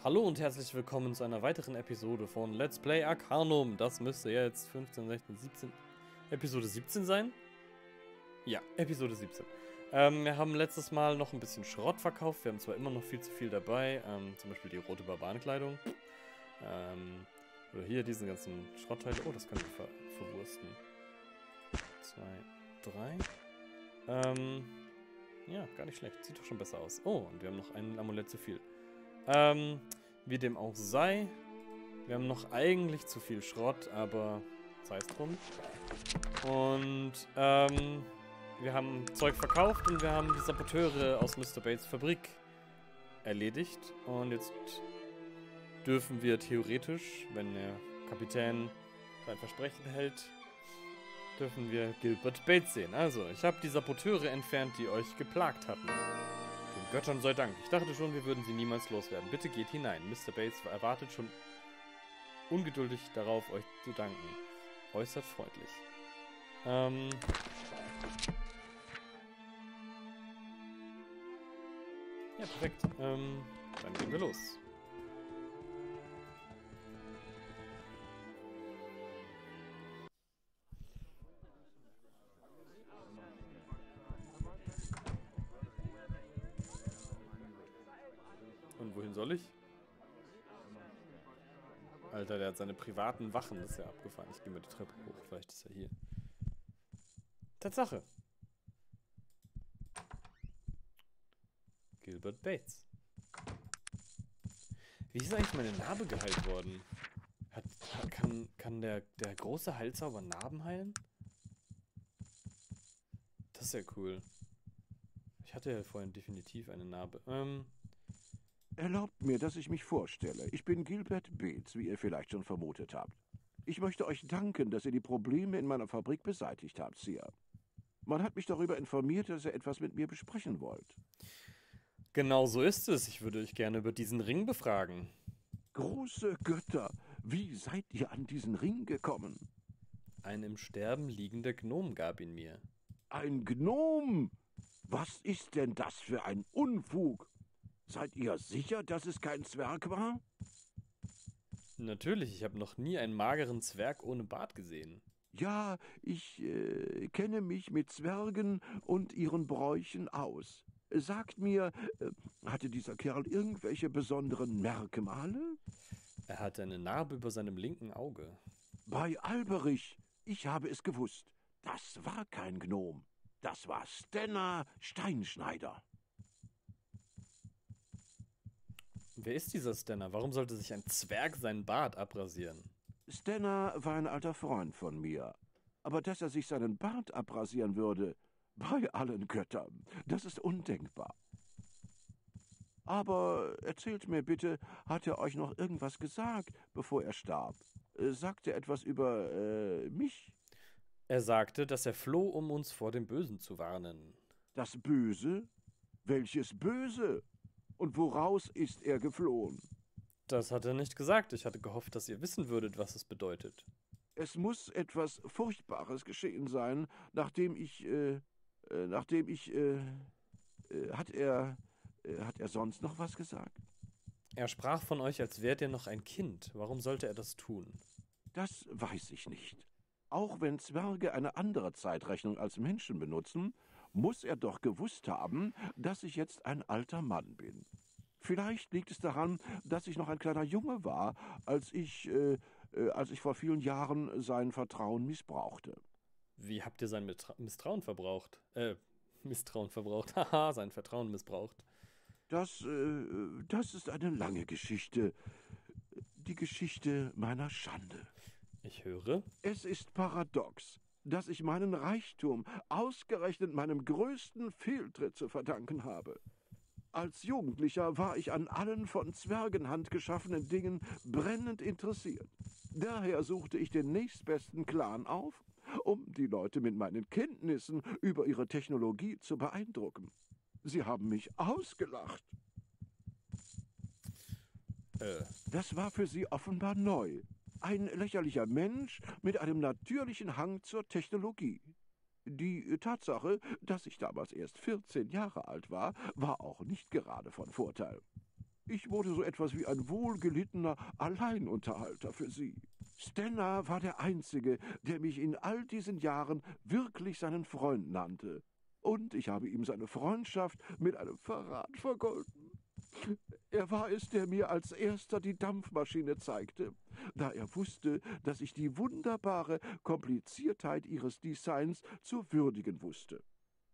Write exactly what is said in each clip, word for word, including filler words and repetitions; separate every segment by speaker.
Speaker 1: Hallo und herzlich willkommen zu einer weiteren Episode von Let's Play Arcanum. Das müsste jetzt fünfzehn, sechzehn, siebzehn, Episode siebzehn sein? Ja, Episode siebzehn. Ähm, wir haben letztes Mal noch ein bisschen Schrott verkauft. Wir haben zwar immer noch viel zu viel dabei, ähm, zum Beispiel die rote Barbarenkleidung. Ähm, oder hier diesen ganzen Schrottteile. Oh, das können wir ver verwursten. Zwei, drei. Ähm, ja, gar nicht schlecht. Sieht doch schon besser aus. Oh, und wir haben noch ein Amulett zu viel. Ähm, wie dem auch sei. Wir haben noch eigentlich zu viel Schrott, aber sei es drum. Und, ähm, wir haben Zeug verkauft und wir haben die Saboteure aus Mister Bates Fabrik erledigt. Und jetzt dürfen wir theoretisch, wenn der Kapitän sein Versprechen hält, dürfen wir Gilbert Bates sehen. Also, ich habe die Saboteure entfernt, die euch geplagt hatten. Den Göttern sei Dank. Ich dachte schon, wir würden sie niemals loswerden. Bitte geht hinein. Mister Bates erwartet schon ungeduldig darauf, euch zu danken. Äußerst freundlich. Ähm... Ja, perfekt. Ähm, dann gehen wir los. Und wohin soll ich? Alter, der hat seine privaten Wachen, das ist ja abgefahren. Ich gehe mal die Treppe hoch, vielleicht ist er hier. Tatsache. Gilbert Bates. Wie ist eigentlich meine Narbe geheilt worden? Hat, kann kann der, der große Heilzauber Narben heilen? Das ist ja cool. Ich hatte ja vorhin definitiv eine Narbe. Ähm...
Speaker 2: Erlaubt mir, dass ich mich vorstelle. Ich bin Gilbert Bates, wie ihr vielleicht schon vermutet habt. Ich möchte euch danken, dass ihr die Probleme in meiner Fabrik beseitigt habt, Sir. Man hat mich darüber informiert, dass ihr etwas mit mir besprechen wollt.
Speaker 1: Genau so ist es. Ich würde euch gerne über diesen Ring befragen.
Speaker 2: Große Götter, wie seid ihr an diesen Ring gekommen?
Speaker 1: Ein im Sterben liegender Gnom gab ihn mir.
Speaker 2: Ein Gnom? Was ist denn das für ein Unfug? Seid ihr sicher, dass es kein Zwerg war?
Speaker 1: Natürlich, ich habe noch nie einen mageren Zwerg ohne Bart gesehen.
Speaker 2: Ja, ich äh, kenne mich mit Zwergen und ihren Bräuchen aus. Sagt mir, äh, hatte dieser Kerl irgendwelche besonderen Merkmale?
Speaker 1: Er hatte eine Narbe über seinem linken Auge.
Speaker 2: Bei Alberich, ich habe es gewusst. Das war kein Gnom. Das war Stenna Steinschneider.
Speaker 1: Wer ist dieser Stenner? Warum sollte sich ein Zwerg seinen Bart abrasieren?
Speaker 2: Stenna war ein alter Freund von mir. Aber dass er sich seinen Bart abrasieren würde, bei allen Göttern, das ist undenkbar. Aber erzählt mir bitte, hat er euch noch irgendwas gesagt, bevor er starb? Sagt er etwas über äh, mich?
Speaker 1: Er sagte, dass er floh, um uns vor dem Bösen zu warnen.
Speaker 2: Das Böse? Welches Böse? Und woraus ist er geflohen?
Speaker 1: Das hat er nicht gesagt. Ich hatte gehofft, dass ihr wissen würdet, was es bedeutet.
Speaker 2: Es muss etwas Furchtbares geschehen sein, nachdem ich, äh, äh nachdem ich, äh, äh hat er, äh, hat er sonst noch was gesagt?
Speaker 1: Er sprach von euch, als wärt ihr noch ein Kind. Warum sollte er das tun?
Speaker 2: Das weiß ich nicht. Auch wenn Zwerge eine andere Zeitrechnung als Menschen benutzen, muss er doch gewusst haben, dass ich jetzt ein alter Mann bin. Vielleicht liegt es daran, dass ich noch ein kleiner Junge war, als ich, äh, äh, als ich vor vielen Jahren sein Vertrauen missbrauchte.
Speaker 1: Wie habt ihr sein Mitra Misstrauen verbraucht? Äh, Misstrauen verbraucht. Haha, sein Vertrauen missbraucht.
Speaker 2: Das, äh, das ist eine lange Geschichte. Die Geschichte meiner Schande.
Speaker 1: Ich höre.
Speaker 2: Es ist paradox, dass ich meinen Reichtum ausgerechnet meinem größten Fehltritt zu verdanken habe. Als Jugendlicher war ich an allen von Zwergenhand geschaffenen Dingen brennend interessiert. Daher suchte ich den nächstbesten Clan auf, um die Leute mit meinen Kenntnissen über ihre Technologie zu beeindrucken. Sie haben mich ausgelacht.
Speaker 1: Äh.
Speaker 2: Das war für sie offenbar neu. Ein lächerlicher Mensch mit einem natürlichen Hang zur Technologie. Die Tatsache, dass ich damals erst vierzehn Jahre alt war, war auch nicht gerade von Vorteil. Ich wurde so etwas wie ein wohlgelittener Alleinunterhalter für sie. Stenna war der Einzige, der mich in all diesen Jahren wirklich seinen Freund nannte. Und ich habe ihm seine Freundschaft mit einem Verrat vergolten. Er war es, der mir als erster die Dampfmaschine zeigte, da er wusste, dass ich die wunderbare Kompliziertheit ihres Designs zu würdigen wusste.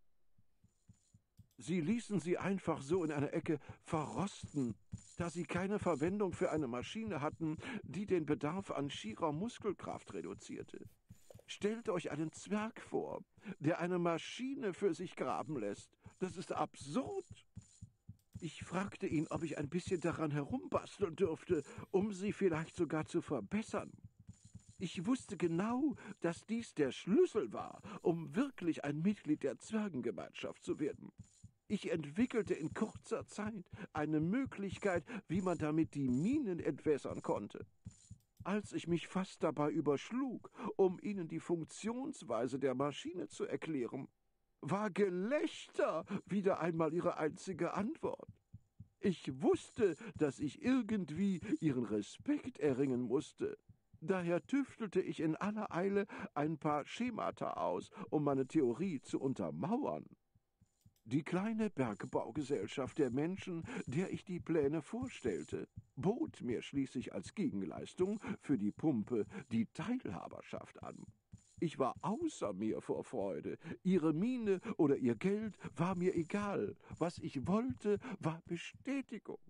Speaker 2: Sie ließen sie einfach so in einer Ecke verrosten, da sie keine Verwendung für eine Maschine hatten, die den Bedarf an schierer Muskelkraft reduzierte. Stellt euch einen Zwerg vor, der eine Maschine für sich graben lässt. Das ist absurd. Ich fragte ihn, ob ich ein bisschen daran herumbasteln dürfte, um sie vielleicht sogar zu verbessern. Ich wusste genau, dass dies der Schlüssel war, um wirklich ein Mitglied der Zwergengemeinschaft zu werden. Ich entwickelte in kurzer Zeit eine Möglichkeit, wie man damit die Minen entwässern konnte. Als ich mich fast dabei überschlug, um ihnen die Funktionsweise der Maschine zu erklären, war Gelächter wieder einmal ihre einzige Antwort. Ich wusste, dass ich irgendwie ihren Respekt erringen musste. Daher tüftelte ich in aller Eile ein paar Schemata aus, um meine Theorie zu untermauern. Die kleine Bergbaugesellschaft der Menschen, der ich die Pläne vorstellte, bot mir schließlich als Gegenleistung für die Pumpe die Teilhaberschaft an. Ich war außer mir vor Freude. Ihre Miene oder ihr Geld war mir egal. Was ich wollte, war Bestätigung.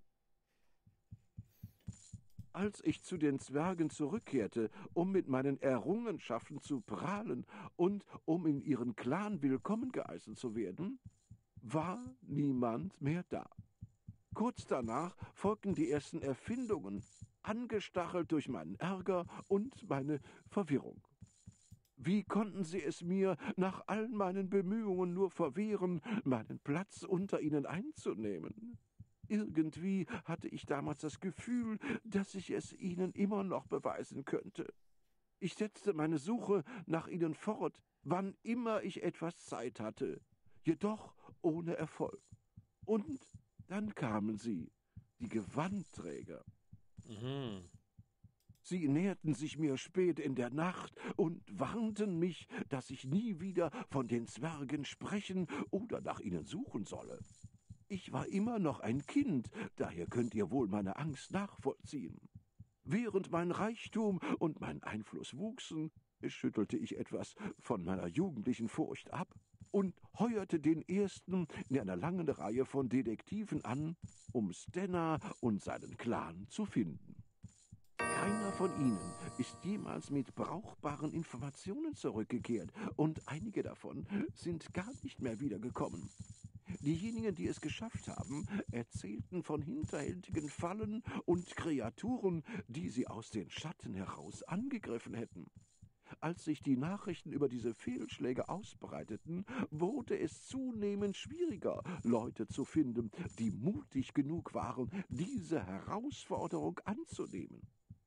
Speaker 2: Als ich zu den Zwergen zurückkehrte, um mit meinen Errungenschaften zu prahlen und um in ihren Clan willkommen geheißen zu werden, war niemand mehr da. Kurz danach folgten die ersten Erfindungen, angestachelt durch meinen Ärger und meine Verwirrung. Wie konnten sie es mir nach all meinen Bemühungen nur verwehren, meinen Platz unter ihnen einzunehmen? Irgendwie hatte ich damals das Gefühl, dass ich es ihnen immer noch beweisen könnte. Ich setzte meine Suche nach ihnen fort, wann immer ich etwas Zeit hatte, jedoch ohne Erfolg. Und dann kamen sie, die Gewandträger.
Speaker 1: Mhm.
Speaker 2: Sie näherten sich mir spät in der Nacht und warnten mich, dass ich nie wieder von den Zwergen sprechen oder nach ihnen suchen solle. Ich war immer noch ein Kind, daher könnt ihr wohl meine Angst nachvollziehen. Während mein Reichtum und mein Einfluss wuchsen, schüttelte ich etwas von meiner jugendlichen Furcht ab und heuerte den ersten in einer langen Reihe von Detektiven an, um Stenna und seinen Clan zu finden. Keiner von ihnen ist jemals mit brauchbaren Informationen zurückgekehrt, und einige davon sind gar nicht mehr wiedergekommen. Diejenigen, die es geschafft haben, erzählten von hinterhältigen Fallen und Kreaturen, die sie aus den Schatten heraus angegriffen hätten. Als sich die Nachrichten über diese Fehlschläge ausbreiteten, wurde es zunehmend schwieriger, Leute zu finden, die mutig genug waren, diese Herausforderung anzunehmen.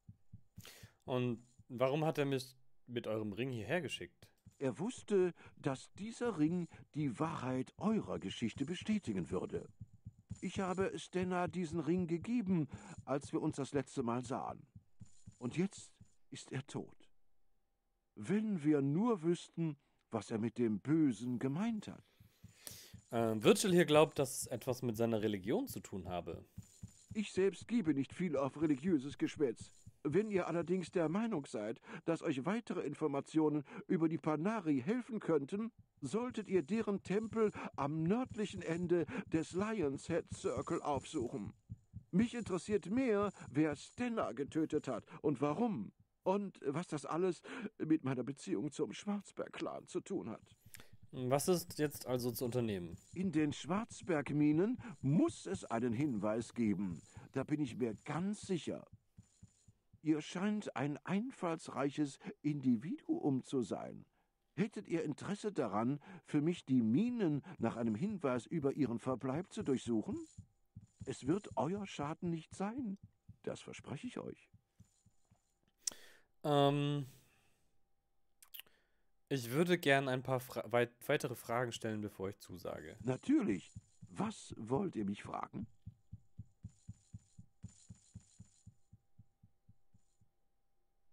Speaker 1: Und warum hat er mich mit eurem Ring hierher geschickt?
Speaker 2: Er wusste, dass dieser Ring die Wahrheit eurer Geschichte bestätigen würde. Ich habe Stenna diesen Ring gegeben, als wir uns das letzte Mal sahen. Und jetzt ist er tot. Wenn wir nur wüssten, was er mit dem Bösen gemeint hat.
Speaker 1: Ähm, Virgil hier glaubt, dass es etwas mit seiner Religion zu tun habe.
Speaker 2: Ich selbst gebe nicht viel auf religiöses Geschwätz. Wenn ihr allerdings der Meinung seid, dass euch weitere Informationen über die Panari helfen könnten, solltet ihr deren Tempel am nördlichen Ende des Lion's Head Circle aufsuchen. Mich interessiert mehr, wer Stenna getötet hat und warum. Und was das alles mit meiner Beziehung zum Schwarzberg-Clan zu tun hat.
Speaker 1: Was ist jetzt also zu unternehmen?
Speaker 2: In den Schwarzbergminen muss es einen Hinweis geben. Da bin ich mir ganz sicher. Ihr scheint ein einfallsreiches Individuum zu sein. Hättet ihr Interesse daran, für mich die Minen nach einem Hinweis über ihren Verbleib zu durchsuchen? Es wird euer Schaden nicht sein. Das verspreche ich euch.
Speaker 1: Ähm, ich würde gern ein paar Fra weit weitere Fragen stellen, bevor ich zusage.
Speaker 2: Natürlich. Was wollt ihr mich fragen?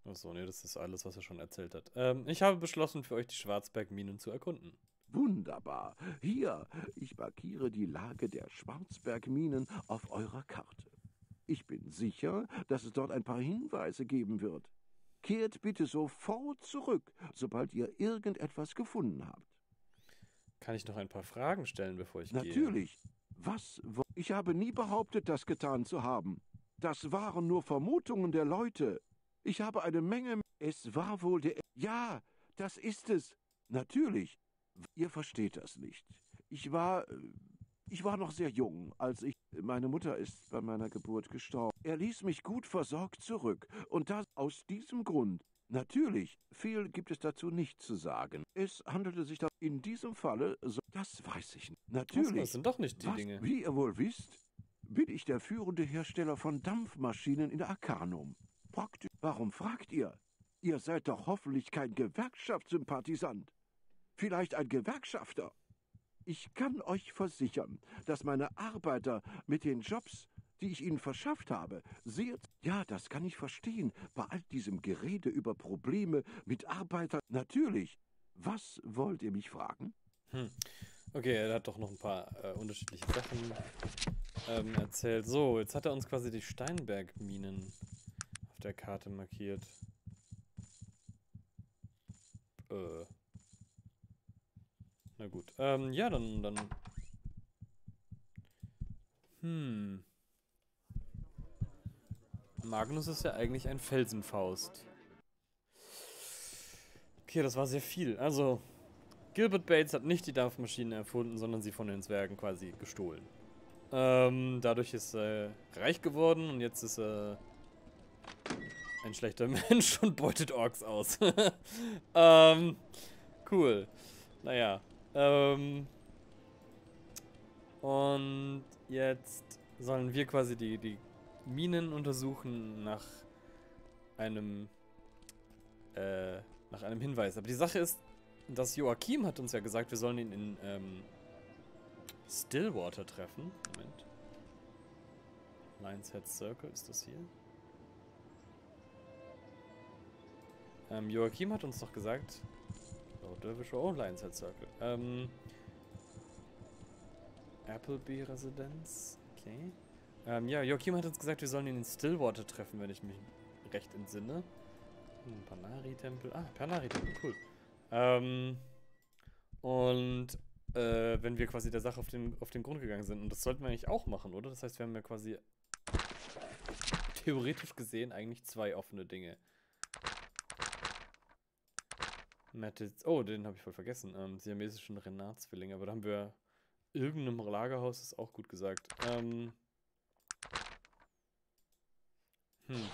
Speaker 1: Achso, nee, das ist alles, was er schon erzählt hat. Ähm, ich habe beschlossen, für euch die Schwarzbergminen zu erkunden.
Speaker 2: Wunderbar. Hier, ich markiere die Lage der Schwarzbergminen auf eurer Karte. Ich bin sicher, dass es dort ein paar Hinweise geben wird. Kehrt bitte sofort zurück, sobald ihr irgendetwas gefunden habt.
Speaker 1: Kann ich noch ein paar Fragen stellen, bevor ich gehe?
Speaker 2: Natürlich. Was? wo- Ich habe nie behauptet, das getan zu haben. Das waren nur Vermutungen der Leute. Ich habe eine Menge... Es war wohl der... Ja, das ist es. Natürlich. Ihr versteht das nicht. Ich war... äh, Ich war noch sehr jung, als ich... Meine Mutter ist bei meiner Geburt gestorben. Er ließ mich gut versorgt zurück. Und das aus diesem Grund. Natürlich, viel gibt es dazu nicht zu sagen. Es handelte sich da in diesem Falle... So, das weiß ich nicht.
Speaker 1: Achso,
Speaker 2: Natürlich.
Speaker 1: das sind doch nicht die
Speaker 2: Was,
Speaker 1: Dinge.
Speaker 2: wie ihr wohl wisst, bin ich der führende Hersteller von Dampfmaschinen in Arcanum. Praktisch. Warum fragt ihr? Ihr seid doch hoffentlich kein Gewerkschaftssympathisant. Vielleicht ein Gewerkschafter. Ich kann euch versichern, dass meine Arbeiter mit den Jobs, die ich ihnen verschafft habe, sehr... Ja, das kann ich verstehen, bei all diesem Gerede über Probleme mit Arbeitern. Natürlich. Was wollt ihr mich fragen?
Speaker 1: Hm. Okay, er hat doch noch ein paar äh, unterschiedliche Sachen ähm, erzählt. So, jetzt hat er uns quasi die Steinbergminen auf der Karte markiert. Äh. Na gut. Ähm, ja, dann, dann. Hm. Magnus ist ja eigentlich ein Felsenfaust. Okay, das war sehr viel. Also, Gilbert Bates hat nicht die Dampfmaschine erfunden, sondern sie von den Zwergen quasi gestohlen. Ähm, dadurch ist er reich geworden und jetzt ist er ein schlechter Mensch und beutet Orks aus. ähm, cool. Naja. Ähm, und jetzt sollen wir quasi die, die Minen untersuchen nach einem, äh, nach einem Hinweis. Aber die Sache ist, dass Joachim hat uns ja gesagt, wir sollen ihn in, ähm, Stillwater treffen. Moment. Lion's Head Circle, ist das hier? Ähm, Joachim hat uns doch gesagt... Oh, Dervish oh, Lion's Head Circle. Ähm... Appleby Residenz. Okay. Ähm, ja, Joachim hat uns gesagt, wir sollen ihn in Stillwater treffen, wenn ich mich recht entsinne. Hm, Panari-Tempel. Ah, Panari-Tempel, cool. Ähm... Und... Äh, wenn wir quasi der Sache auf den, auf den Grund gegangen sind. Und das sollten wir eigentlich auch machen, oder? Das heißt, wir haben ja quasi theoretisch gesehen eigentlich zwei offene Dinge. Mettitz. Oh, den habe ich voll vergessen. Ähm, siamesischen Renard-Zwilling. Aber da haben wir irgendeinem Lagerhaus, ist auch gut gesagt. Ähm. Hm.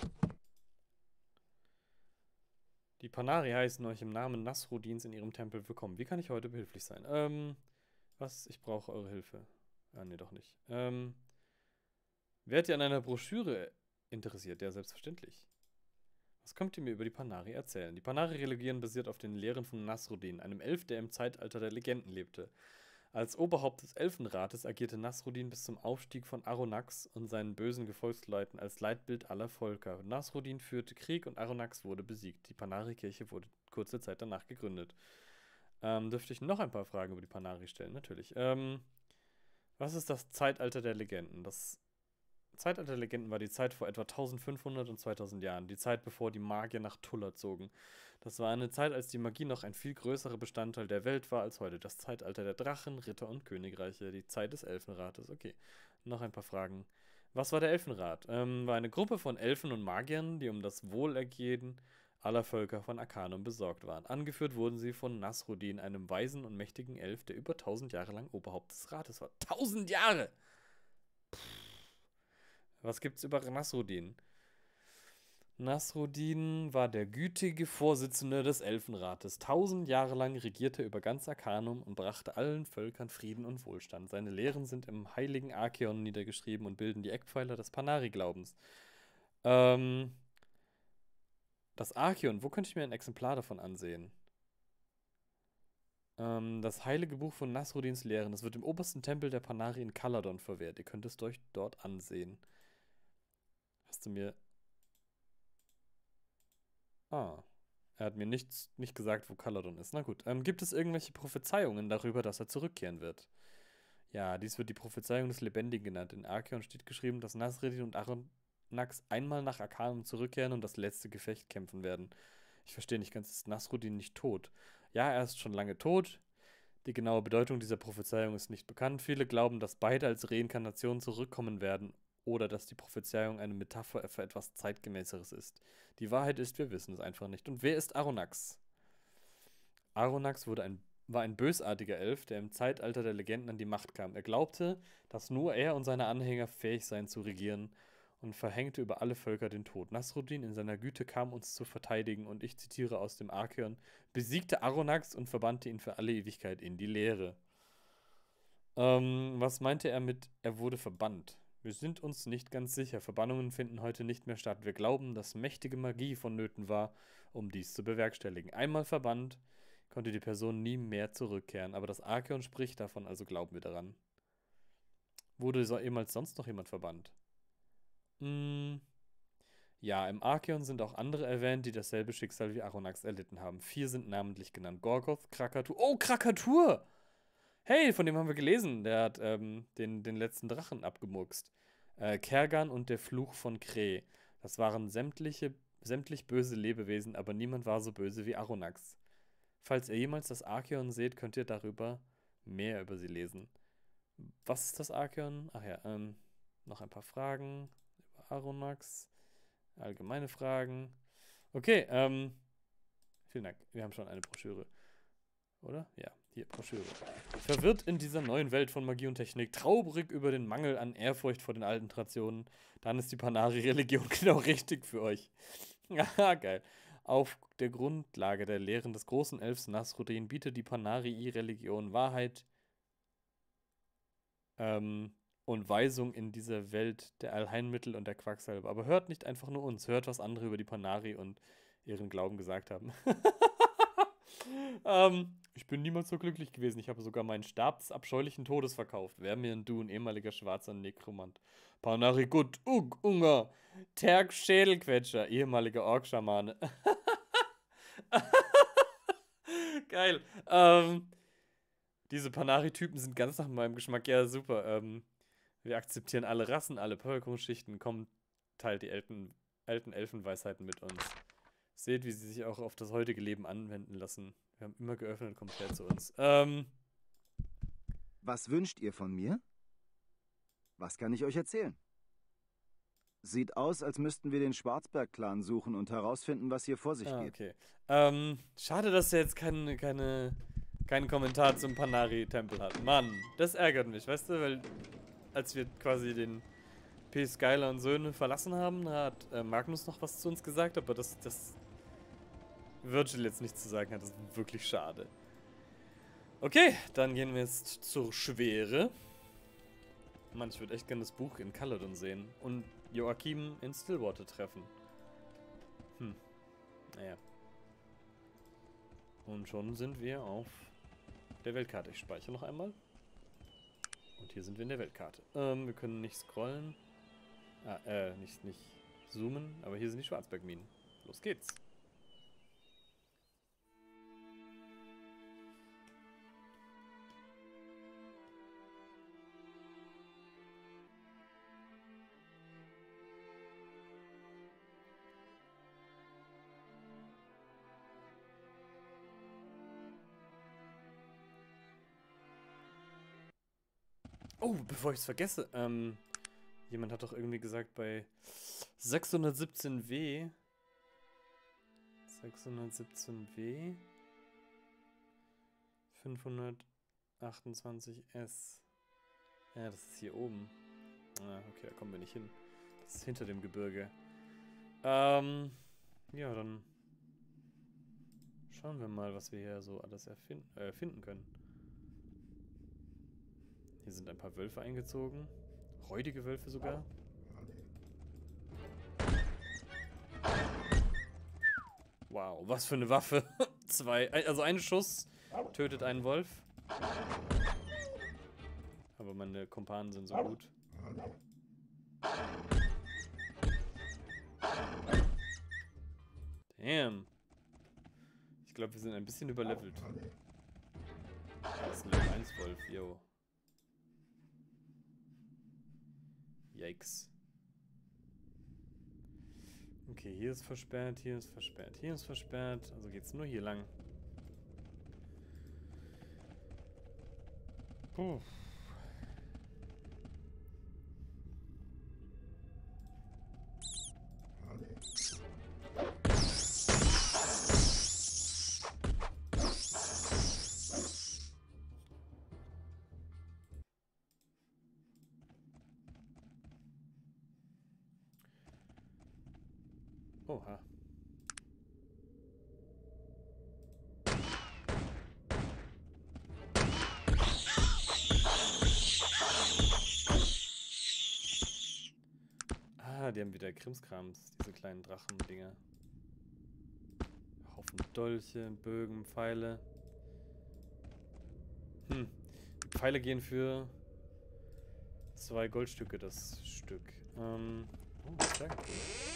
Speaker 1: Die Panari heißen euch im Namen Nasruddins in ihrem Tempel willkommen. Wie kann ich heute behilflich sein? Ähm. Was? Ich brauche eure Hilfe. Ah, nee, doch nicht. Ähm. Wärt ihr an einer Broschüre interessiert? Ja, selbstverständlich. Was könnt ihr mir über die Panari erzählen? Die Panari-Religion basiert auf den Lehren von Nasruddin, einem Elf, der im Zeitalter der Legenden lebte. Als Oberhaupt des Elfenrates agierte Nasruddin bis zum Aufstieg von Aronnax und seinen bösen Gefolgsleuten als Leitbild aller Völker. Nasruddin führte Krieg und Aronnax wurde besiegt. Die Panari-Kirche wurde kurze Zeit danach gegründet. Ähm, dürfte ich noch ein paar Fragen über die Panari stellen? Natürlich. Ähm, was ist das Zeitalter der Legenden? Das Zeitalter der Legenden war die Zeit vor etwa eintausendfünfhundert und zweitausend Jahren, die Zeit, bevor die Magier nach Tulla zogen. Das war eine Zeit, als die Magie noch ein viel größerer Bestandteil der Welt war als heute. Das Zeitalter der Drachen, Ritter und Königreiche, die Zeit des Elfenrates. Okay, noch ein paar Fragen. Was war der Elfenrat? Ähm, war eine Gruppe von Elfen und Magiern, die um das Wohlergehen aller Völker von Arcanum besorgt waren. Angeführt wurden sie von Nasruddin, einem weisen und mächtigen Elf, der über tausend Jahre lang Oberhaupt des Rates war. Tausend Jahre! Was gibt's über Nasruddin? Nasruddin war der gütige Vorsitzende des Elfenrates. Tausend Jahre lang regierte er über ganz Arcanum und brachte allen Völkern Frieden und Wohlstand. Seine Lehren sind im heiligen Archeon niedergeschrieben und bilden die Eckpfeiler des Panari-Glaubens. Ähm, das Archeon, wo könnte ich mir ein Exemplar davon ansehen? Ähm, das heilige Buch von Nasruddins Lehren. Das wird im obersten Tempel der Panari in Caladon verwehrt. Ihr könnt es euch dort ansehen. Hast du mir... Ah. Er hat mir nichts, nicht gesagt, wo Caladon ist. Na gut. Ähm, gibt es irgendwelche Prophezeiungen darüber, dass er zurückkehren wird? Ja, dies wird die Prophezeiung des Lebendigen genannt. In Archeon steht geschrieben, dass Nasreddin und Aronnax einmal nach Arcanum zurückkehren und das letzte Gefecht kämpfen werden. Ich verstehe nicht ganz, ist Nasruddin nicht tot? Ja, er ist schon lange tot. Die genaue Bedeutung dieser Prophezeiung ist nicht bekannt. Viele glauben, dass beide als Reinkarnation zurückkommen werden oder dass die Prophezeiung eine Metapher für etwas Zeitgemäßeres ist. Die Wahrheit ist, wir wissen es einfach nicht. Und wer ist Aronnax? Aronnax wurde ein, war ein bösartiger Elf, der im Zeitalter der Legenden an die Macht kam. Er glaubte, dass nur er und seine Anhänger fähig seien zu regieren und verhängte über alle Völker den Tod. Nasruddin in seiner Güte kam uns zu verteidigen und ich zitiere aus dem Archeon, besiegte Aronnax und verbannte ihn für alle Ewigkeit in die Leere. Ähm, was meinte er mit, er wurde verbannt? Wir sind uns nicht ganz sicher. Verbannungen finden heute nicht mehr statt. Wir glauben, dass mächtige Magie vonnöten war, um dies zu bewerkstelligen. Einmal verbannt, konnte die Person nie mehr zurückkehren. Aber das Archeon spricht davon, also glauben wir daran. Wurde so jemals sonst noch jemand verbannt? Hm. Ja, im Archeon sind auch andere erwähnt, die dasselbe Schicksal wie Aronnax erlitten haben. Vier sind namentlich genannt. Gorgoth, Krakatur. Oh, Krakatur! Hey, von dem haben wir gelesen. Der hat ähm, den, den letzten Drachen abgemurkst. Äh, Kergan und der Fluch von Kree. Das waren sämtliche, sämtlich böse Lebewesen, aber niemand war so böse wie Aronnax. Falls ihr jemals das Archeon seht, könnt ihr darüber mehr über sie lesen. Was ist das Archeon? Ach ja, ähm, noch ein paar Fragen über Aronnax. Allgemeine Fragen. Okay, ähm, vielen Dank. Wir haben schon eine Broschüre. Oder? Ja, hier, Broschüre. Verwirrt in dieser neuen Welt von Magie und Technik, traurig über den Mangel an Ehrfurcht vor den alten Traditionen, dann ist die Panari-Religion genau richtig für euch. Haha, geil. Auf der Grundlage der Lehren des großen Elfs Nasruddin bietet die Panari-Religion Wahrheit ähm, und Weisung in dieser Welt der Allheilmittel und der Quacksalber. Aber hört nicht einfach nur uns, hört, was andere über die Panari und ihren Glauben gesagt haben. ähm, ich bin niemals so glücklich gewesen. Ich habe sogar meinen Stab des abscheulichen Todes verkauft. Wer mir ein Du, ein ehemaliger schwarzer Nekromant. Panari Gut, Ug, Unger, Terk Schädelquetscher, ehemaliger Orkschamane. Geil. Ähm, diese Panari-Typen sind ganz nach meinem Geschmack. Ja, super. Ähm, wir akzeptieren alle Rassen, alle Bevölkerungsschichten. Kommt, teilt die alten, alten Elfenweisheiten mit uns. Seht, wie sie sich auch auf das heutige Leben anwenden lassen. Wir haben immer geöffnet, kommt her zu uns. Ähm.
Speaker 3: Was wünscht ihr von mir? Was kann ich euch erzählen? Sieht aus, als müssten wir den Schwarzberg-Clan suchen und herausfinden, was hier vor sich
Speaker 1: Ah,
Speaker 3: geht.
Speaker 1: okay. Ähm, schade, dass er jetzt keinen keine, keinen Kommentar zum Panari-Tempel hat. Mann, das ärgert mich, weißt du, weil als wir quasi den P. Skylar und Söhne verlassen haben, hat äh, Magnus noch was zu uns gesagt, aber das, das Virgil jetzt nichts zu sagen hat, das ist wirklich schade. Okay, dann gehen wir jetzt zur Schwere. Mann, ich würde echt gerne das Buch in Caladon sehen und Joachim in Stillwater treffen. Hm, naja. Und schon sind wir auf der Weltkarte. Ich speichere noch einmal. Und hier sind wir in der Weltkarte. Ähm, wir können nicht scrollen. Ah, äh, nicht, nicht zoomen, aber hier sind die Schwarzbergminen. Los geht's. Oh, bevor ich es vergesse, ähm, jemand hat doch irgendwie gesagt, bei sechshundertsiebzehn W, sechshundertsiebzehn W, fünfhundertachtundzwanzig S. Ja, das ist hier oben. Ah, okay, da kommen wir nicht hin. Das ist hinter dem Gebirge. Ähm, ja, dann schauen wir mal, was wir hier so alles erfinden, äh, finden können. Hier sind ein paar Wölfe eingezogen. Räudige Wölfe sogar. Wow, was für eine Waffe. Zwei, also ein Schuss tötet einen Wolf. Aber meine Kumpanen sind so gut. Damn. Ich glaube, wir sind ein bisschen überlevelt. Das ist ein Level eins Wolf, yo. Yikes. Okay, hier ist versperrt, hier ist versperrt, hier ist versperrt. Also geht's nur hier lang. Puh. Oha. Ah, die haben wieder Krimskrams, diese kleinen Drachendinger. Haufen Dolche, Bögen, Pfeile. Hm. Die Pfeile gehen für zwei Goldstücke das Stück. Ähm. Oh, Stärke.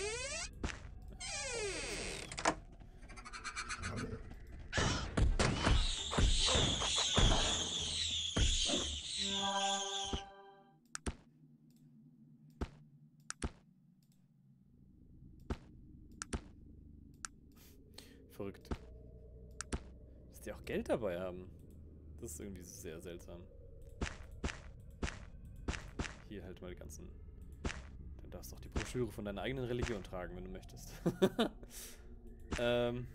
Speaker 1: Verrückt. Dass die auch Geld dabei haben. Das ist irgendwie sehr seltsam. Hier halt mal die ganzen... Du darfst doch die Broschüre von deiner eigenen Religion tragen, wenn du möchtest. ähm...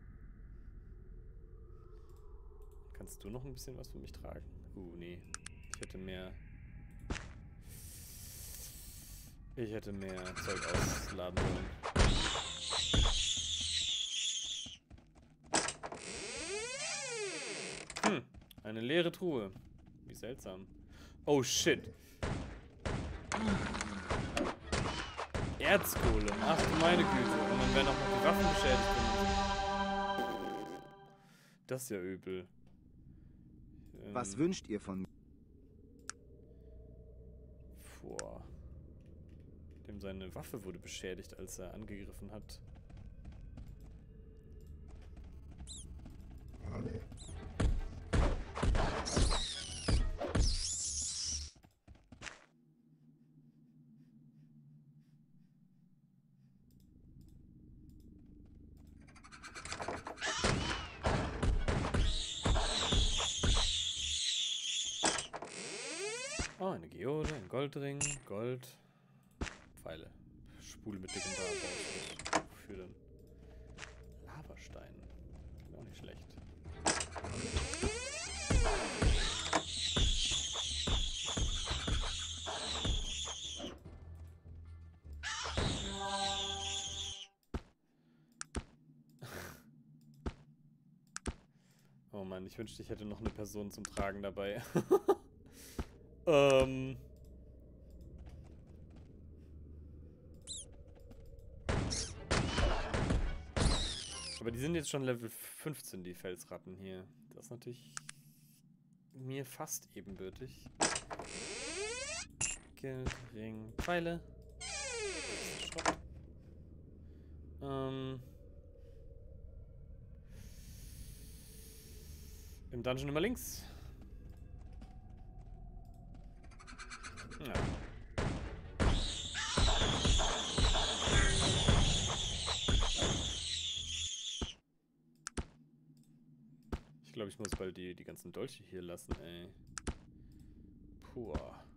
Speaker 1: Kannst du noch ein bisschen was für mich tragen? Uh, nee. Ich hätte mehr... Ich hätte mehr Zeug ausladen sollen. Hm, eine leere Truhe. Wie seltsam. Oh shit. Erzkohle. Ach du meine Güte. Und dann werden auch noch die Waffen beschädigt. Das ist ja übel. Ähm,
Speaker 3: Was wünscht ihr von mir?
Speaker 1: Boah. Dem seine Waffe wurde beschädigt, als er angegriffen hat. Oh, eine Geode, ein Goldring, Gold, Pfeile. Spule mit dickem Draht. Wofür denn? Lavastein. Auch nicht schlecht. Oh Mann, ich wünschte, ich hätte noch eine Person zum Tragen dabei. ähm... Aber die sind jetzt schon Level fünfzehn, die Felsratten hier. Das ist natürlich mir fast ebenbürtig. Geld, Ring, Pfeile. Schrott. Ähm... Im Dungeon immer links. Ja. Ich glaube, ich muss bald die, die ganzen Dolche hier lassen, ey. Puh.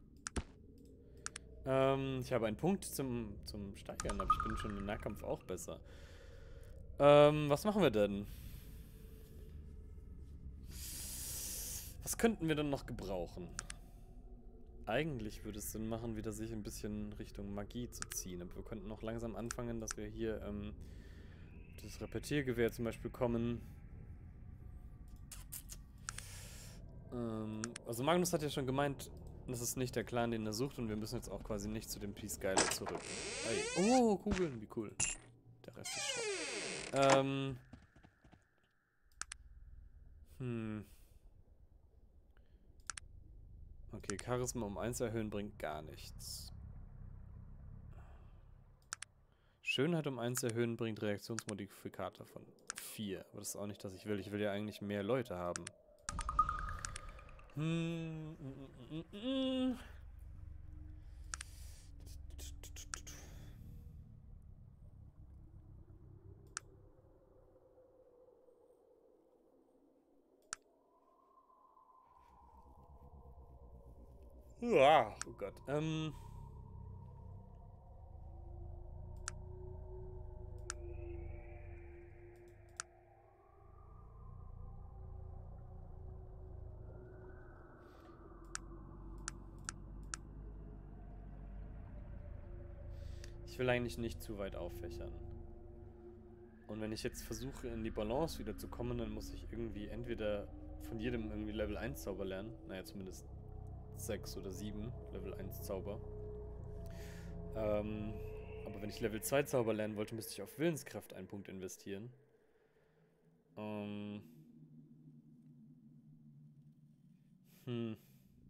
Speaker 1: Ähm, ich habe einen Punkt zum, zum Steigern, aber ich bin schon im Nahkampf auch besser. Ähm, was machen wir denn? Was könnten wir denn noch gebrauchen? Eigentlich würde es Sinn machen, wieder sich ein bisschen Richtung Magie zu ziehen. Aber wir könnten noch langsam anfangen, dass wir hier ähm, das Repetiergewehr zum Beispiel kommen. Ähm, also Magnus hat ja schon gemeint, das ist nicht der Clan, den er sucht. Und wir müssen jetzt auch quasi nicht zu dem Peace Geiler zurück. Hey. Oh, Kugeln, wie cool. Der Rest ist Schrott. Ähm. Hm. Okay, Charisma um eins erhöhen bringt gar nichts. Schönheit um eins erhöhen bringt Reaktionsmodifikator von vier. Aber das ist auch nicht, was ich will. Ich will ja eigentlich mehr Leute haben. Hm. Mm, mm, mm, mm. Uah, oh Gott. Ähm. Ich will eigentlich nicht zu weit auffächern. Und wenn ich jetzt versuche, in die Balance wieder zu kommen, dann muss ich irgendwie entweder von jedem irgendwie Level eins Zauber lernen. Naja, zumindest sechs oder sieben Level eins Zauber. Ähm, aber wenn ich Level zwei Zauber lernen wollte, müsste ich auf Willenskraft einen Punkt investieren. Ähm. Hm.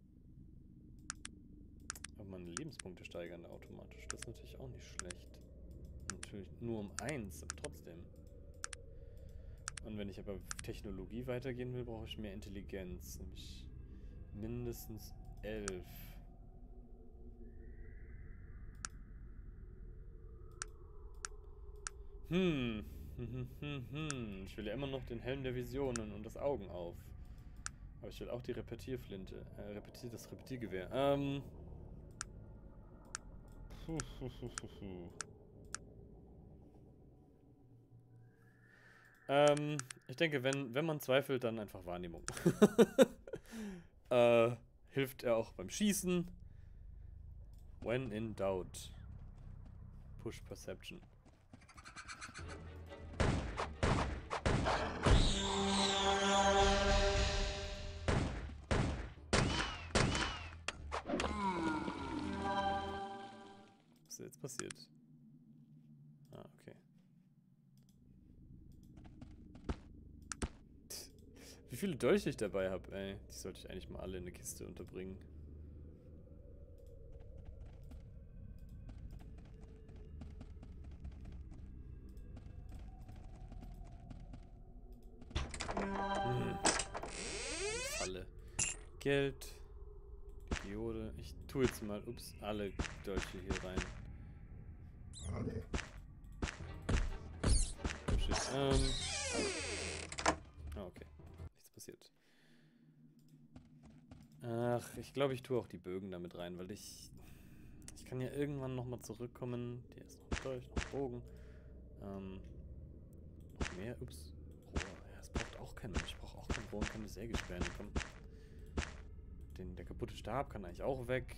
Speaker 1: Aber meine Lebenspunkte steigern automatisch. Das ist natürlich auch nicht schlecht. Natürlich nur um eins, aber trotzdem. Und wenn ich aber Technologie weitergehen will, brauche ich mehr Intelligenz. Nämlich mindestens elf. Hm. Hm, hm, hm. Ich will ja immer noch den Helm der Visionen und das Augen auf. Aber ich will auch die Repetierflinte. Äh, repetier, das Repetiergewehr. Ähm. Puh, puh, puh, puh, puh. Ähm, ich denke, wenn, wenn man zweifelt, dann einfach Wahrnehmung. äh, hilft er auch beim Schießen. When in doubt. Push Perception. Was ist jetzt passiert? Ah, okay. Wie viele Dolche ich dabei habe, ey. Die sollte ich eigentlich mal alle in eine Kiste unterbringen. Hm. Falle. Geld. Diode. Ich tue jetzt mal, ups, alle Dolche hier rein. Oh shit. Ähm. Ah, okay. Nichts passiert. Ach, ich glaube, ich tue auch die Bögen damit rein, weil ich... Ich kann ja irgendwann nochmal zurückkommen. Hier ist noch Dolch, noch Bogen. Ähm. Noch mehr, ups. Rohr. Ja, es braucht auch keinen. Ich brauche auch kein Rohr und keine Sägesperren. Komm. Den, der kaputte Stab kann eigentlich auch weg.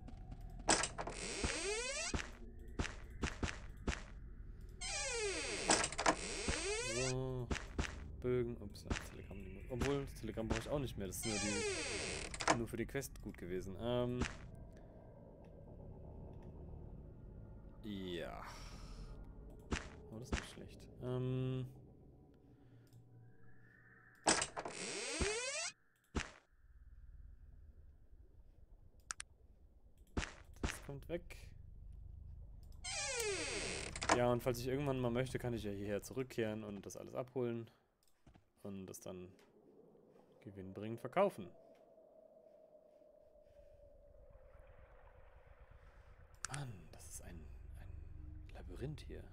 Speaker 1: So. Bögen. Ups, ja, Telegramm. Obwohl, das Telegramm brauche ich auch nicht mehr. Das ist nur, die, nur für die Quest gut gewesen. Ähm. Ja. Oh, das ist nicht schlecht. Ähm. Das kommt weg. Ja, und falls ich irgendwann mal möchte, kann ich ja hierher zurückkehren und das alles abholen. Und das dann gewinnbringend verkaufen. Mann, das ist ein, ein Labyrinth hier.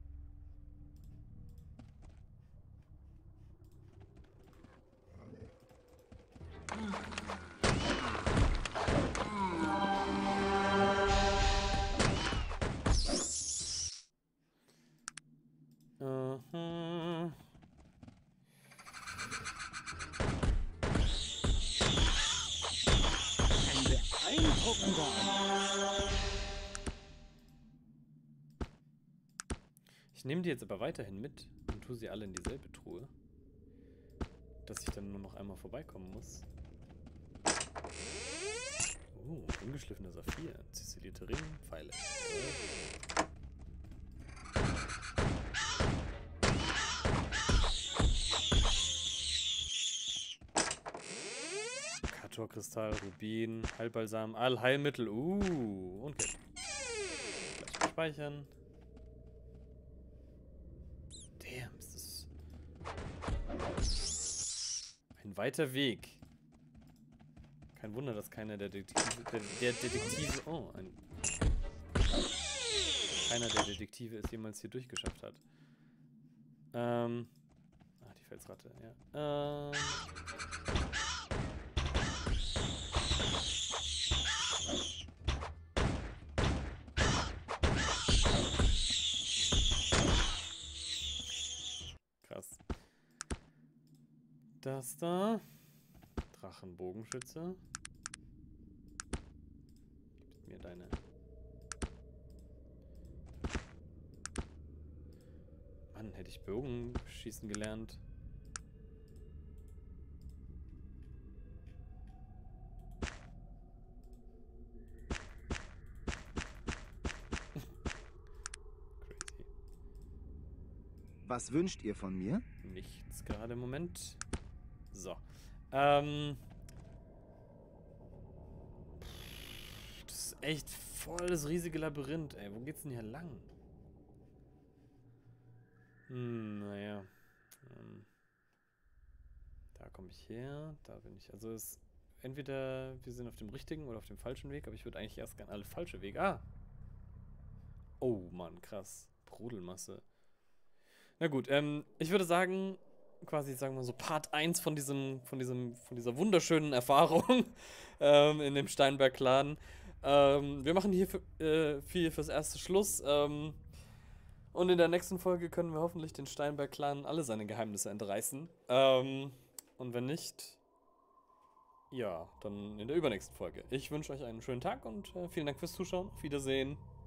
Speaker 1: Mhm.
Speaker 4: Ein beeindruckender.
Speaker 1: Ich nehme die jetzt aber weiterhin mit und tue sie alle in dieselbe Truhe. Dass ich dann nur noch einmal vorbeikommen muss. Oh, ungeschliffener Saphir. Ziselierte Ring, Pfeile. Katorkristall, Rubin, Heilbalsam, Allheilmittel. Uh, und Geld. Gleich mal speichern. weiter Weg. Kein Wunder, dass keiner der Detektive... Der, der Detektive... Oh, ein... Keiner der Detektive es jemals hier durchgeschafft hat. Ähm... Ah, die Felsratte, ja. Ähm... Krass. Das da. Drachenbogenschütze. Gib mir deine. Mann, hätte ich Bogenschießen gelernt. Crazy.
Speaker 3: Was wünscht ihr von mir?
Speaker 1: Nichts gerade im Moment. So. Ähm. Das ist echt voll das riesige Labyrinth, ey. Wo geht's denn hier lang? Hm, naja. Ähm. Da komme ich her. Da bin ich. Also es. Entweder wir sind auf dem richtigen oder auf dem falschen Weg, aber ich würde eigentlich erst gerne alle falsche Wege. Ah! Oh Mann, krass. Brodelmasse. Na gut, ähm, ich würde sagen, quasi, sagen wir so, Part eins von diesem, von diesem, von dieser wunderschönen Erfahrung ähm, in dem Steinberg-Clan. Ähm, wir machen hier für, äh, viel fürs erste Schluss. Ähm, und in der nächsten Folge können wir hoffentlich den Steinberg-Clan alle seine Geheimnisse entreißen. Ähm, und wenn nicht, ja, dann in der übernächsten Folge. Ich wünsche euch einen schönen Tag und äh, vielen Dank fürs Zuschauen. Auf Wiedersehen.